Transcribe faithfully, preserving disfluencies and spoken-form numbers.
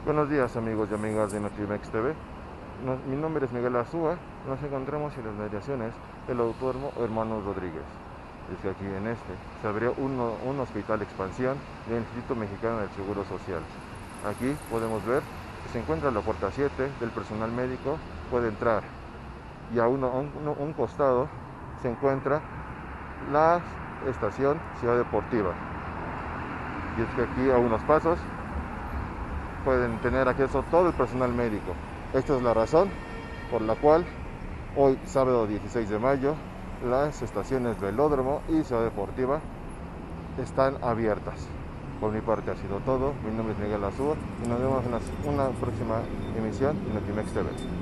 Buenos días amigos y amigas de Notimex T V. Nos- mi nombre es Miguel Azúa. Nos encontramos en las mediaciones del Autódromo Hermanos Rodríguez. Es que aquí en este se abrió uno- un hospital de expansión del Instituto Mexicano del Seguro Social. Aquí podemos ver que se encuentra la puerta siete del personal médico, puede entrar. Y a, uno- a un, uno- un costado se encuentra la estación Ciudad Deportiva. Y es que aquí a unos pasos pueden tener acceso todo el personal médico. Esta es la razón por la cual hoy, sábado dieciséis de mayo, las estaciones Velódromo y Ciudad Deportiva están abiertas. Por mi parte ha sido todo. Mi nombre es Miguel Azúa y nos vemos en una próxima emisión de Notimex T V.